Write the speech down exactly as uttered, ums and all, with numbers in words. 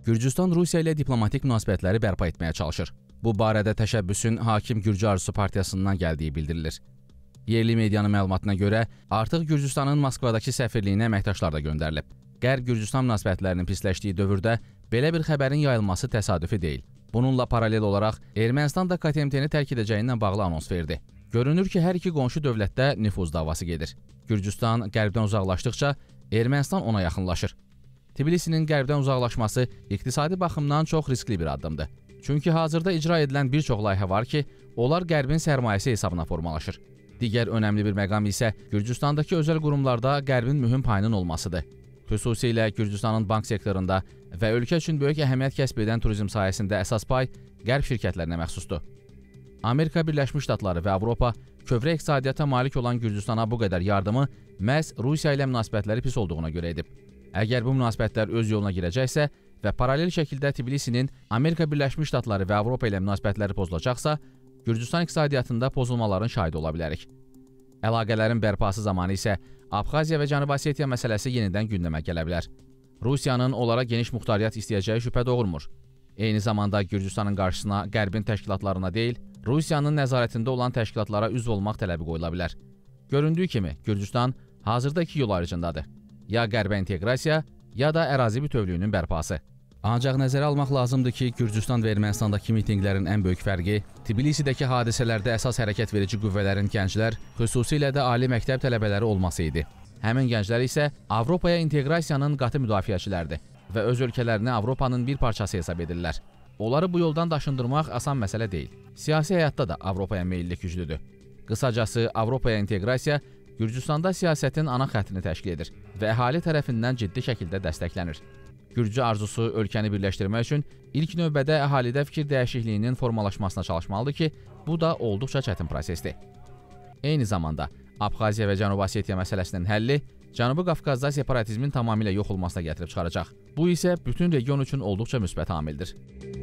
Gürcüstan Rusiya ilə diplomatik münasibətləri bərpa etməyə çalışır. Bu barədə təşəbbüsün Hakim Gürcü Arzusu partiyasından gəldiyi bildirilir. Yerli medianın məlumatına görə, artıq Gürcüstanın Moskvadakı səfirliyinə əməkdaşlar da göndərilib. Qərb-Gürcüstan münasibətlərinin pisləşdiyi dövrdə belə bir xəbərin yayılması təsadüfi deyil. Bununla paralel olaraq Ermənistan da K T M T-ni tərk edəcəyindən bağlı anons verdi. Görünür ki, hər iki qonşu dövlətdə nüfuz davası gedir. Gürcüstan qərbdən uzaqlaşdıqca Ermənistan ona yaxınlaşır. Tbilisinin qərbdən uzaqlaşması iqtisadi baxımdan çox riskli bir addımdır. Çünki hazırda icra edilən bir çox layihə var ki, onlar qərbin sərmayəsi hesabına formalaşır. Digər önəmli bir məqam isə Gürcüstandakı özəl qurumlarda qərbin mühüm payının olmasıdır. Xüsusilə Gürcüstanın bank sektorunda və ölkə üçün böyük əhəmiyyət kəsb edən turizm sahəsində əsas pay qərb şirkətlərinə məxsusdur. Amerika Birləşmiş Ştatları və Avropa kövrə iqtisadiyyata malik olan Gürcüstana bu qədər yardımı məhz Rusiya ilə münasibətləri pis olduğuna görə edib. Əgər bu münasibətlər öz yoluna girəcəksə və paralel şəkildə Tbilisinin Amerika Birləşmiş Ştatları və Avropa ilə münasibətləri pozulacaqsa, Gürcüstan iqtisadiyyatında pozulmaların şahidi ola bilərik. Əlaqələrin bərpası zamanı isə Abxaziya və Cənubi Osetiya məsələsi yenidən gündəmə gələ bilər. Rusiyanın onlara geniş muxtariyyət istəyəcəyi şübhə doğurmur. Eyni zamanda Gürcüstanın qarşısına qərbin təşkilatlarına deyil, Rusiyanın nəzarətində olan təşkilatlara üzv olmaq tələbi qoyula bilər. Göründüyü kimi, Gürcüstan hazırda iki yol ayrıcındadır. Ya qərbə inteqrasiya, ya da ərazi bütövlüyünün bərpası. Ancaq nəzərə almaq lazımdır ki, Gürcüstan və Ermənistandakı mitinqlərin ən böyük fərqi Tbilisidəki hadisələrdə əsas hərəkət verici qüvvələrin gənclər, xüsusilə də ali məktəb tələbələri olması idi. Həmin gənclər isə Avropaya inteqrasiyanın qatı müdafiəçilərdir və öz ölkələrini Avropanın bir parçası hesab edirlər. Onları bu yoldan daşındırmaq asan məsələ deyil. Siyasi həyatda da Avropaya meyillik güclüdür. Qısacası, Avropaya inteqrasiya Gürcüstanda siyasətin ana xəttini təşkil edir və əhali tərəfindən ciddi şəkildə dəstəklənir. Gürcü arzusu ölkəni birləşdirmək üçün ilk növbədə əhalidə fikir dəyişikliyinin formalaşmasına çalışmalıdır ki, bu da olduqca çətin prosesdir. Eyni zamanda, Abxaziya və Cənubi Osetiya məsələsinin həlli Cənubi Qafqazda separatizmin tamamilə yox olmasına gətirib çıxaracaq. Bu isə bütün region üçün olduqca müsbət amildir.